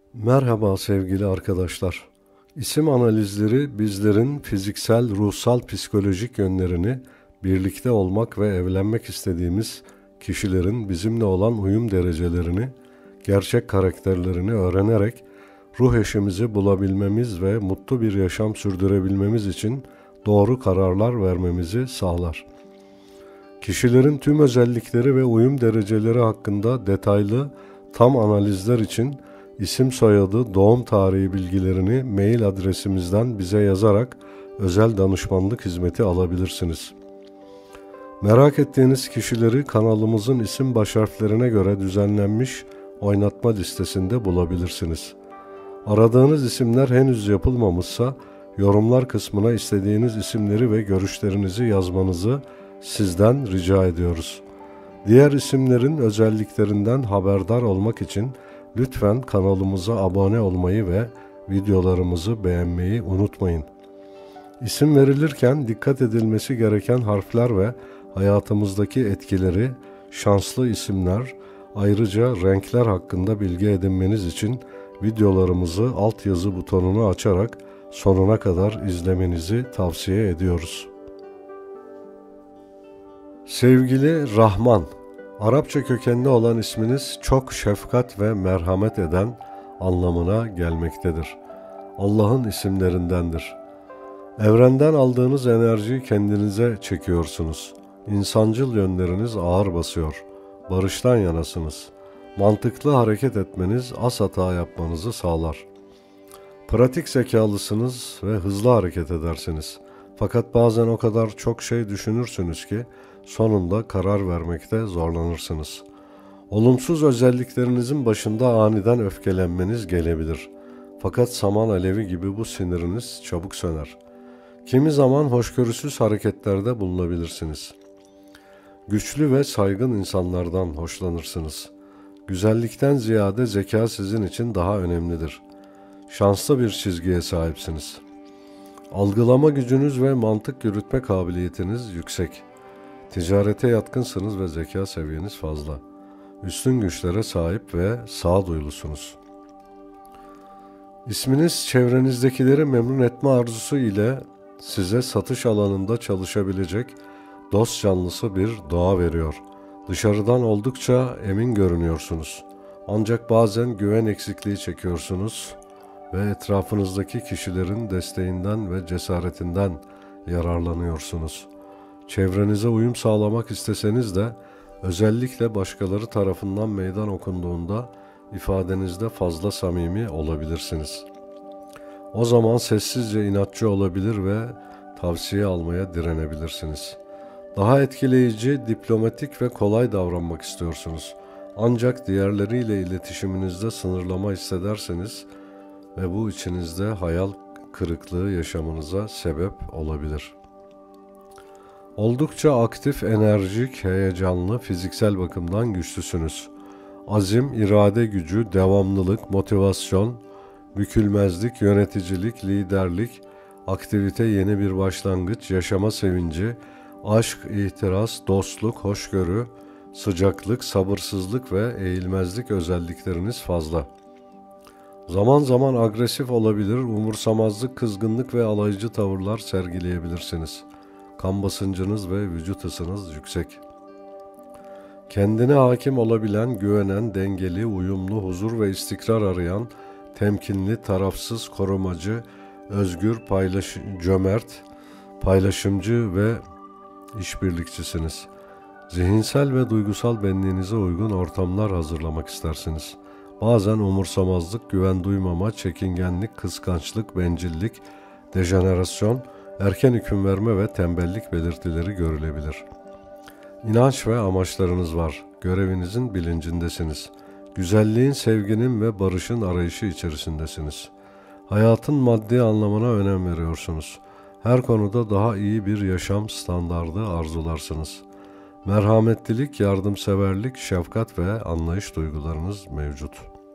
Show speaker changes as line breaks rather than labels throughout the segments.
Merhaba sevgili arkadaşlar. İsim analizleri bizlerin fiziksel, ruhsal, psikolojik yönlerini, birlikte olmak ve evlenmek istediğimiz kişilerin bizimle olan uyum derecelerini, gerçek karakterlerini öğrenerek ruh eşimizi bulabilmemiz ve mutlu bir yaşam sürdürebilmemiz için doğru kararlar vermemizi sağlar. Kişilerin tüm özellikleri ve uyum dereceleri hakkında detaylı, tam analizler için isim soyadı, doğum tarihi bilgilerini mail adresimizden bize yazarak özel danışmanlık hizmeti alabilirsiniz. Merak ettiğiniz kişileri kanalımızın isim başharflerine göre düzenlenmiş oynatma listesinde bulabilirsiniz. Aradığınız isimler henüz yapılmamışsa yorumlar kısmına istediğiniz isimleri ve görüşlerinizi yazmanızı sizden rica ediyoruz. Diğer isimlerin özelliklerinden haberdar olmak için lütfen kanalımıza abone olmayı ve videolarımızı beğenmeyi unutmayın. İsim verilirken dikkat edilmesi gereken harfler ve hayatımızdaki etkileri, şanslı isimler, ayrıca renkler hakkında bilgi edinmeniz için videolarımızı altyazı butonunu açarak sonuna kadar izlemenizi tavsiye ediyoruz. Sevgili Rahman, Arapça kökenli olan isminiz çok şefkat ve merhamet eden anlamına gelmektedir. Allah'ın isimlerindendir. Evrenden aldığınız enerjiyi kendinize çekiyorsunuz. İnsancıl yönleriniz ağır basıyor. Barıştan yanasınız. Mantıklı hareket etmeniz az hata yapmanızı sağlar. Pratik zekalısınız ve hızlı hareket edersiniz. Fakat bazen o kadar çok şey düşünürsünüz ki sonunda karar vermekte zorlanırsınız. Olumsuz özelliklerinizin başında aniden öfkelenmeniz gelebilir. Fakat saman alevi gibi bu siniriniz çabuk söner. Kimi zaman hoşgörüsüz hareketlerde bulunabilirsiniz. Güçlü ve saygın insanlardan hoşlanırsınız. Güzellikten ziyade zeka sizin için daha önemlidir. Şanslı bir çizgiye sahipsiniz. Algılama gücünüz ve mantık yürütme kabiliyetiniz yüksek. Ticarete yatkınsınız ve zeka seviyeniz fazla. Üstün güçlere sahip ve sağduyulusunuz. İsminiz çevrenizdekileri memnun etme arzusu ile size satış alanında çalışabilecek dost canlısı bir doğa veriyor. Dışarıdan oldukça emin görünüyorsunuz. Ancak bazen güven eksikliği çekiyorsunuz ve etrafınızdaki kişilerin desteğinden ve cesaretinden yararlanıyorsunuz. Çevrenize uyum sağlamak isteseniz de özellikle başkaları tarafından meydan okunduğunda ifadenizde fazla samimi olabilirsiniz. O zaman sessizce inatçı olabilir ve tavsiye almaya direnebilirsiniz. Daha etkileyici, diplomatik ve kolay davranmak istiyorsunuz. Ancak diğerleriyle iletişiminizde sınırlama hissederseniz ve bu içinizde hayal kırıklığı yaşamanıza sebep olabilir. Oldukça aktif, enerjik, heyecanlı, fiziksel bakımdan güçlüsünüz. Azim, irade gücü, devamlılık, motivasyon, bükülmezlik, yöneticilik, liderlik, aktivite, yeni bir başlangıç, yaşama sevinci, aşk, ihtiras, dostluk, hoşgörü, sıcaklık, sabırsızlık ve eğilmezlik özellikleriniz fazla. Zaman zaman agresif olabilir, umursamazlık, kızgınlık ve alaycı tavırlar sergileyebilirsiniz. Kan basıncınız ve vücut ısınız yüksek. Kendine hakim olabilen, güvenen, dengeli, uyumlu, huzur ve istikrar arayan, temkinli, tarafsız, korumacı, özgür, cömert, paylaşımcı ve işbirlikçisiniz. Zihinsel ve duygusal benliğinize uygun ortamlar hazırlamak istersiniz. Bazen umursamazlık, güven duymama, çekingenlik, kıskançlık, bencillik, dejenerasyon, erken hüküm verme ve tembellik belirtileri görülebilir. İnanç ve amaçlarınız var. Görevinizin bilincindesiniz. Güzelliğin, sevginin ve barışın arayışı içerisindesiniz. Hayatın maddi anlamına önem veriyorsunuz. Her konuda daha iyi bir yaşam standardı arzularsınız. Merhametlilik, yardımseverlik, şefkat ve anlayış duygularınız mevcut.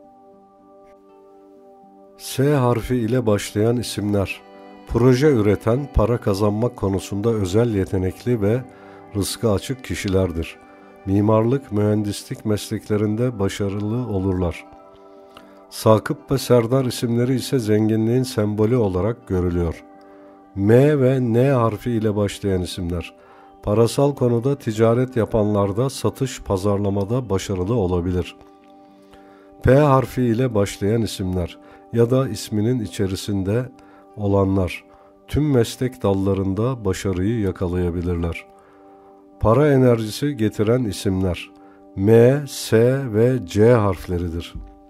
S harfi ile başlayan isimler. Proje üreten, para kazanmak konusunda özel yetenekli ve rızkı açık kişilerdir. Mimarlık, mühendislik mesleklerinde başarılı olurlar. Sakıp ve Serdar isimleri ise zenginliğin sembolü olarak görülüyor. M ve N harfi ile başlayan isimler. Parasal konuda ticaret yapanlarda satış pazarlamada başarılı olabilir. P harfi ile başlayan isimler ya da isminin içerisinde olanlar tüm meslek dallarında başarıyı yakalayabilirler. Para enerjisi getiren isimler M, S ve C harfleridir.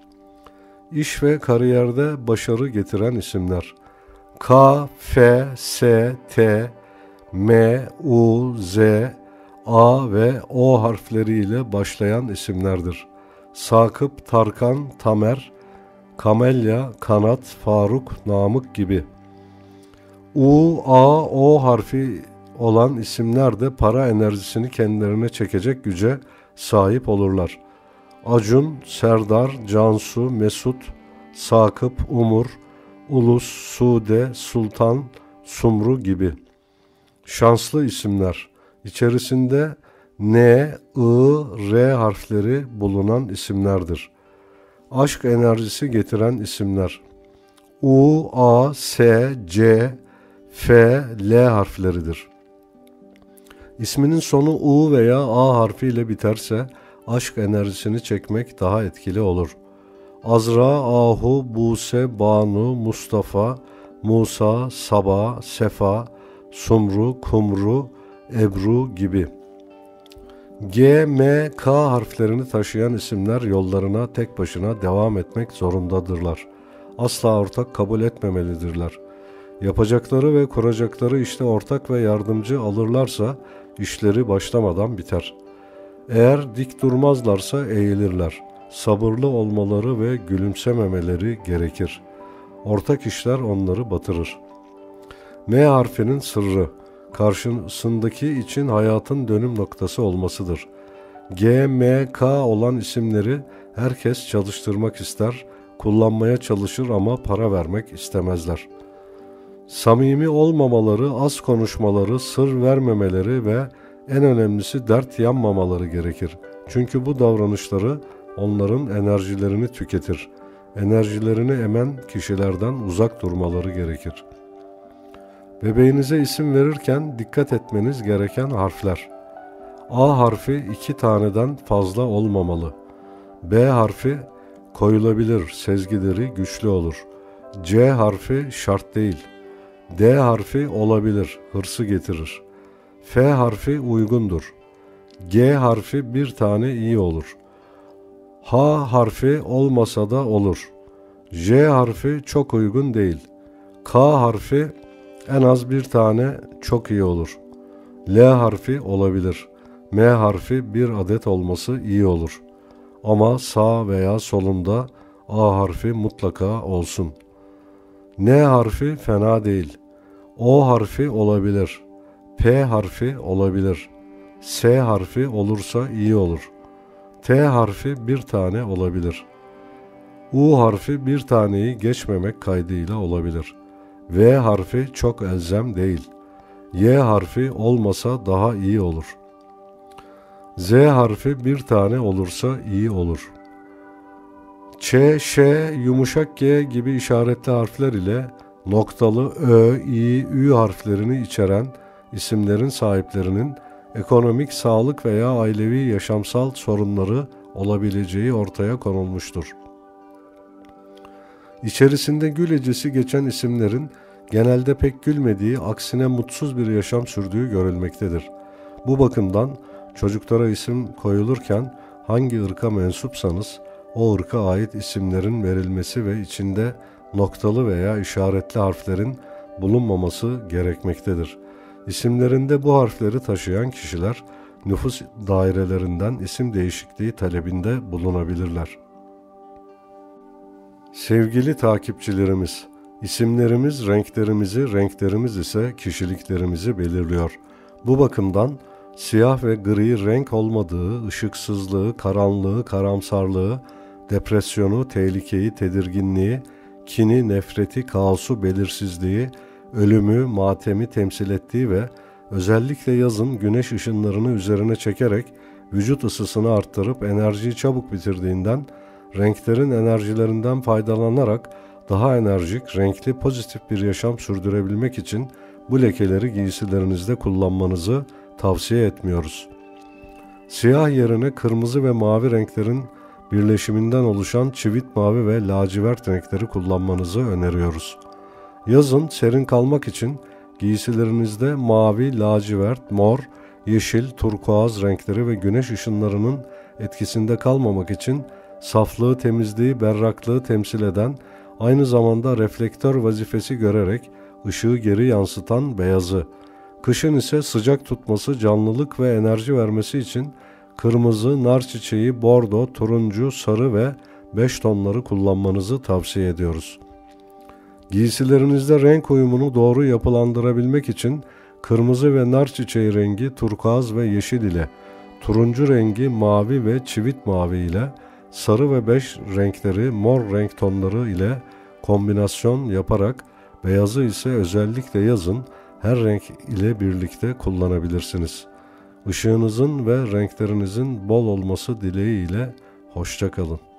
İş ve kariyerde başarı getiren isimler K, F, S, T, M, U, Z, A ve O harfleriyle başlayan isimlerdir. Sakıp, Tarkan, Tamer, Kamelya, Kanat, Faruk, Namık gibi. U, A, O harfi olan isimler de para enerjisini kendilerine çekecek güce sahip olurlar. Acun, Serdar, Cansu, Mesut, Sakıp, Umur, Ulus, Sude, Sultan, Sumru gibi. Şanslı isimler içerisinde N, I, R harfleri bulunan isimlerdir. Aşk enerjisi getiren isimler U, A, S, C, F, L harfleridir. İsminin sonu U veya A harfiyle biterse aşk enerjisini çekmek daha etkili olur. Azra, Ahu, Buse, Banu, Mustafa, Musa, Saba, Sefa, Sumru, Kumru, Ebru gibi. G, M, K harflerini taşıyan isimler yollarına tek başına devam etmek zorundadırlar. Asla ortak kabul etmemelidirler. Yapacakları ve kuracakları işte ortak ve yardımcı alırlarsa işleri başlamadan biter. Eğer dik durmazlarsa eğilirler. Sabırlı olmaları ve gülümsememeleri gerekir. Ortak işler onları batırır. M harfinin sırrı, karşısındaki için hayatın dönüm noktası olmasıdır. G, M, K olan isimleri herkes çalıştırmak ister, kullanmaya çalışır ama para vermek istemezler. Samimi olmamaları, az konuşmaları, sır vermemeleri ve en önemlisi dert yanmamaları gerekir. Çünkü bu davranışları onların enerjilerini tüketir. Enerjilerini emen kişilerden uzak durmaları gerekir. Bebeğinize isim verirken dikkat etmeniz gereken harfler. A harfi 2 taneden fazla olmamalı. B harfi koyulabilir, sezgileri güçlü olur. C harfi şart değil. D harfi olabilir, hırsı getirir. F harfi uygundur. G harfi bir tane iyi olur. H harfi olmasa da olur. J harfi çok uygun değil. K harfi en az bir tane çok iyi olur. L harfi olabilir. M harfi bir adet olması iyi olur. Ama sağ veya solunda A harfi mutlaka olsun. N harfi fena değil. O harfi olabilir. P harfi olabilir. S harfi olursa iyi olur. T harfi bir tane olabilir. U harfi bir taneyi geçmemek kaydıyla olabilir. V harfi çok elzem değil. Y harfi olmasa daha iyi olur. Z harfi bir tane olursa iyi olur. Ç, Ş, yumuşak G gibi işaretli harfler ile noktalı Ö, İ, Ü harflerini içeren isimlerin sahiplerinin ekonomik, sağlık veya ailevi yaşamsal sorunları olabileceği ortaya konulmuştur. İçerisinde gül ecesi geçen isimlerin genelde pek gülmediği, aksine mutsuz bir yaşam sürdüğü görülmektedir. Bu bakımdan çocuklara isim koyulurken hangi ırka mensupsanız o ırka ait isimlerin verilmesi ve içinde noktalı veya işaretli harflerin bulunmaması gerekmektedir. İsimlerinde bu harfleri taşıyan kişiler nüfus dairelerinden isim değişikliği talebinde bulunabilirler. Sevgili takipçilerimiz, isimlerimiz renklerimizi, renklerimiz ise kişiliklerimizi belirliyor. Bu bakımdan siyah ve gri renk olmadığı, ışıksızlığı, karanlığı, karamsarlığı, depresyonu, tehlikeyi, tedirginliği, kini, nefreti, kaosu, belirsizliği, ölümü, matemi temsil ettiği ve özellikle yazın güneş ışınlarını üzerine çekerek vücut ısısını arttırıp enerjiyi çabuk bitirdiğinden renklerin enerjilerinden faydalanarak daha enerjik, renkli, pozitif bir yaşam sürdürebilmek için bu lekeleri giysilerinizde kullanmanızı tavsiye etmiyoruz. Siyah yerine kırmızı ve mavi renklerin birleşiminden oluşan çivit mavi ve lacivert renkleri kullanmanızı öneriyoruz. Yazın serin kalmak için giysilerinizde mavi, lacivert, mor, yeşil, turkuaz renkleri ve güneş ışınlarının etkisinde kalmamak için saflığı, temizliği, berraklığı temsil eden, aynı zamanda reflektör vazifesi görerek ışığı geri yansıtan beyazı, kışın ise sıcak tutması, canlılık ve enerji vermesi için kırmızı, nar çiçeği, bordo, turuncu, sarı ve beş tonları kullanmanızı tavsiye ediyoruz. Giysilerinizde renk uyumunu doğru yapılandırabilmek için kırmızı ve nar çiçeği rengi turkuaz ve yeşil ile, turuncu rengi mavi ve çivit mavi ile, sarı ve beş renkleri mor renk tonları ile kombinasyon yaparak beyazı ise özellikle yazın her renk ile birlikte kullanabilirsiniz. Işığınızın ve renklerinizin bol olması dileğiyle hoşça kalın.